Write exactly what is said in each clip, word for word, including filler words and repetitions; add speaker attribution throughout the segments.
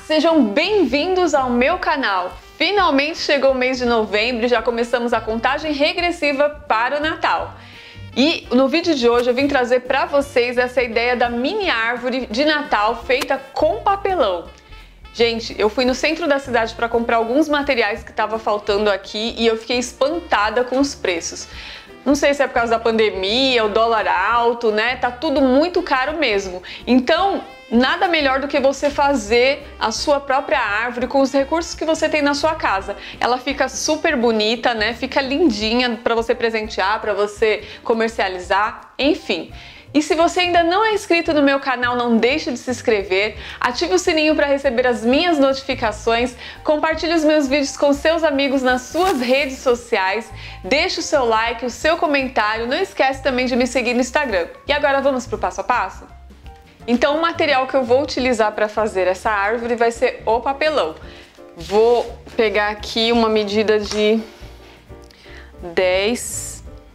Speaker 1: Sejam bem-vindos ao meu canal! Finalmente chegou o mês de novembro e já começamos a contagem regressiva para o Natal. E no vídeo de hoje eu vim trazer para vocês essa ideia da mini árvore de Natal feita com papelão. Gente, eu fui no centro da cidade para comprar alguns materiais que estava faltando aqui e eu fiquei espantada com os preços. Não sei se é por causa da pandemia, o dólar alto, né? Tá tudo muito caro mesmo. Então, nada melhor do que você fazer a sua própria árvore com os recursos que você tem na sua casa. Ela fica super bonita, né? Fica lindinha para você presentear, para você comercializar, enfim. E se você ainda não é inscrito no meu canal, não deixe de se inscrever, ative o sininho para receber as minhas notificações, compartilhe os meus vídeos com seus amigos nas suas redes sociais, deixe o seu like, o seu comentário, não esquece também de me seguir no Instagram. E agora vamos para o passo a passo? Então o material que eu vou utilizar para fazer essa árvore vai ser o papelão. Vou pegar aqui uma medida de dez.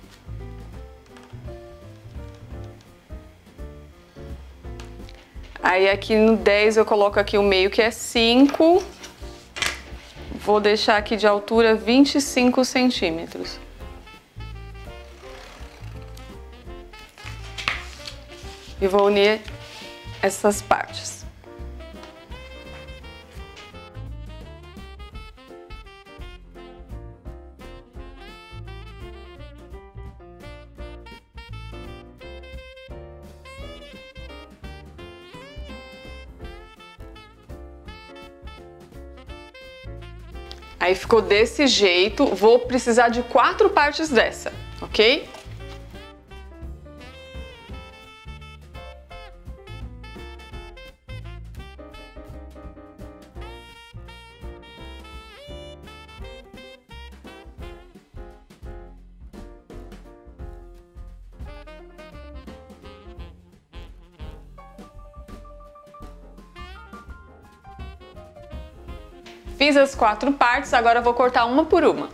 Speaker 1: Aí aqui no dez eu coloco aqui o meio, que é cinco. Vou deixar aqui de altura vinte e cinco centímetros. E vou unir essas partes. Aí ficou desse jeito, vou precisar de quatro partes dessa, ok? Fiz as quatro partes, agora eu vou cortar uma por uma.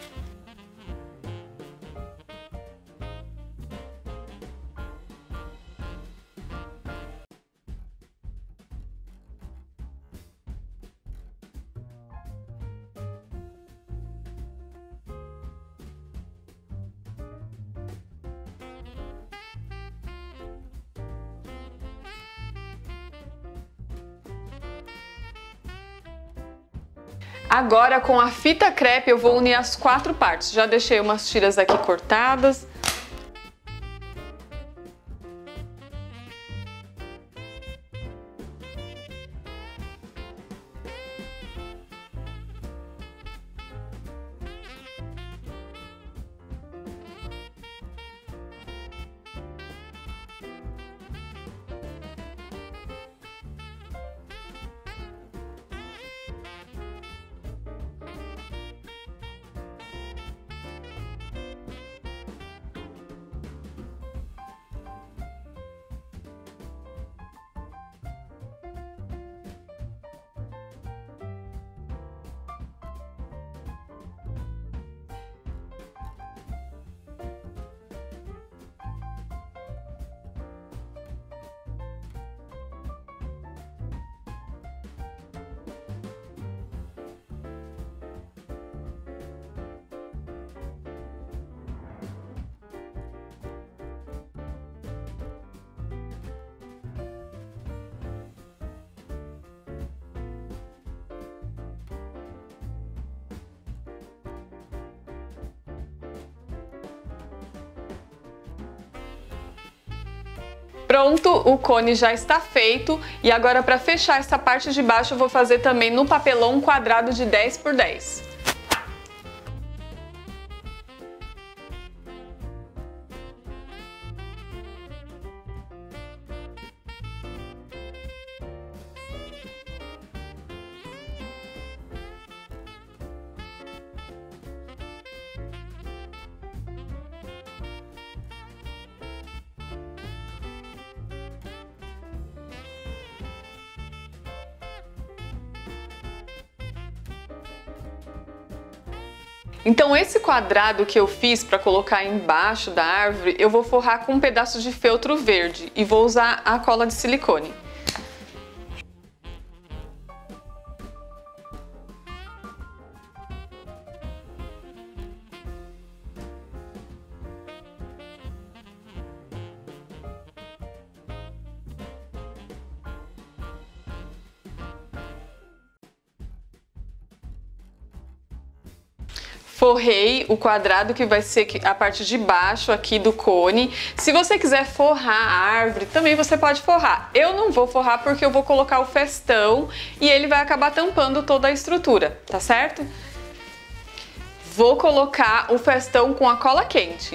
Speaker 1: Agora com a fita crepe eu vou unir as quatro partes. Já deixei umas tiras aqui cortadas. Pronto, o cone já está feito e agora para fechar essa parte de baixo eu vou fazer também no papelão um quadrado de dez por dez. Então esse quadrado que eu fiz para colocar embaixo da árvore, eu vou forrar com um pedaço de feltro verde e vou usar a cola de silicone. forrei o quadrado que vai ser a parte de baixo aqui do cone. Se você quiser forrar a árvore, também você pode forrar. Eu não vou forrar porque eu vou colocar o festão e ele vai acabar tampando toda a estrutura, tá certo? Vou colocar o festão com a cola quente.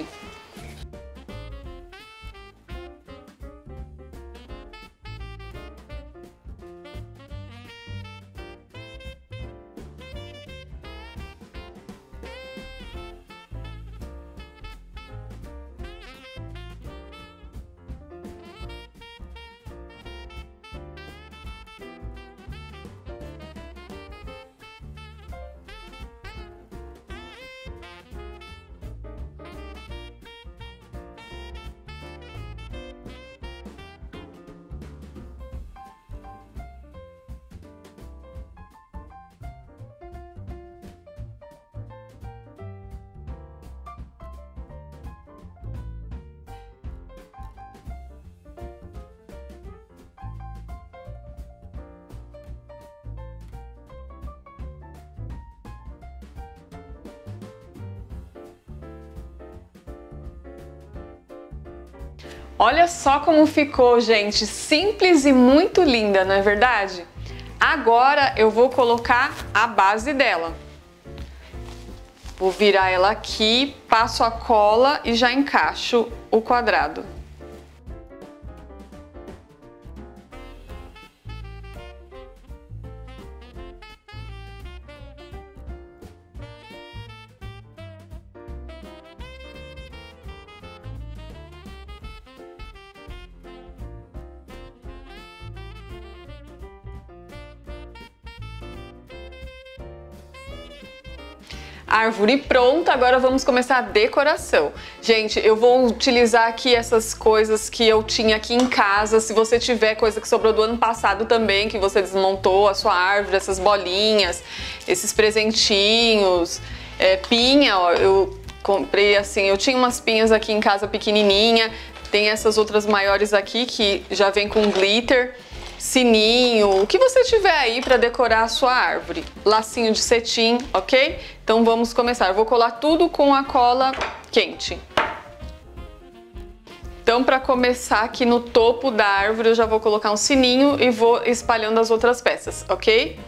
Speaker 1: Olha só como ficou, gente, simples e muito linda, não é verdade? Agora eu vou colocar a base dela. Vou virar ela aqui, passo a cola e já encaixo o quadrado. Árvore pronta, agora vamos começar a decoração. Gente, eu vou utilizar aqui essas coisas que eu tinha aqui em casa. Se você tiver coisa que sobrou do ano passado também, que você desmontou a sua árvore, essas bolinhas, esses presentinhos, é, pinha, ó, eu comprei assim, eu tinha umas pinhas aqui em casa pequenininha, tem essas outras maiores aqui que já vem com glitter. Sininho, o que você tiver aí para decorar a sua árvore. Lacinho de cetim, ok? Então vamos começar. Eu vou colar tudo com a cola quente. Então, para começar aqui no topo da árvore, eu já vou colocar um sininho e vou espalhando as outras peças, ok?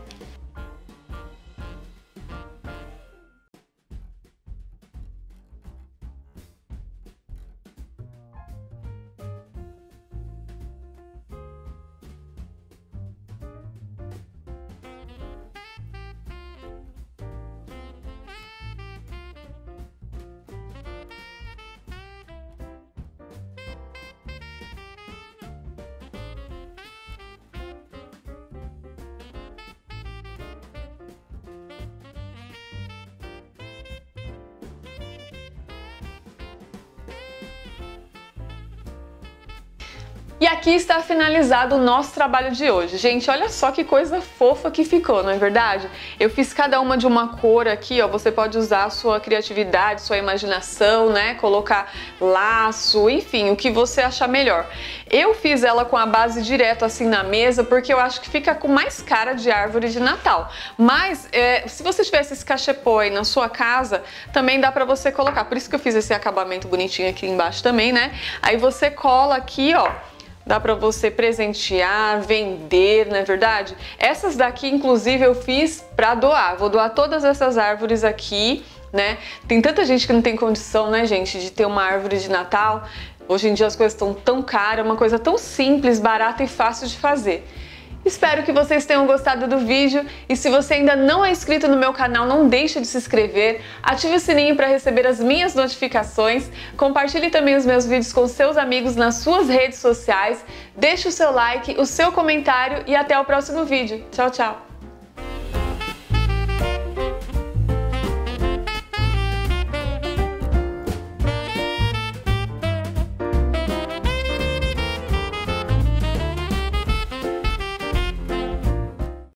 Speaker 1: E aqui está finalizado o nosso trabalho de hoje. Gente, olha só que coisa fofa que ficou, não é verdade? Eu fiz cada uma de uma cor aqui, ó. Você pode usar a sua criatividade, sua imaginação, né? Colocar laço, enfim, o que você achar melhor. Eu fiz ela com a base direto assim na mesa, porque eu acho que fica com mais cara de árvore de Natal. Mas, é, se você tivesse esse cachepô aí na sua casa, também dá pra você colocar. Por isso que eu fiz esse acabamento bonitinho aqui embaixo também, né? Aí você cola aqui, ó. Dá pra você presentear, vender, não é verdade? Essas daqui, inclusive, eu fiz pra doar. Vou doar todas essas árvores aqui, né? Tem tanta gente que não tem condição, né, gente, de ter uma árvore de Natal. Hoje em dia as coisas estão tão caras, uma coisa tão simples, barata e fácil de fazer. Espero que vocês tenham gostado do vídeo e se você ainda não é inscrito no meu canal, não deixe de se inscrever, ative o sininho para receber as minhas notificações, compartilhe também os meus vídeos com seus amigos nas suas redes sociais, deixe o seu like, o seu comentário e até o próximo vídeo. Tchau, tchau!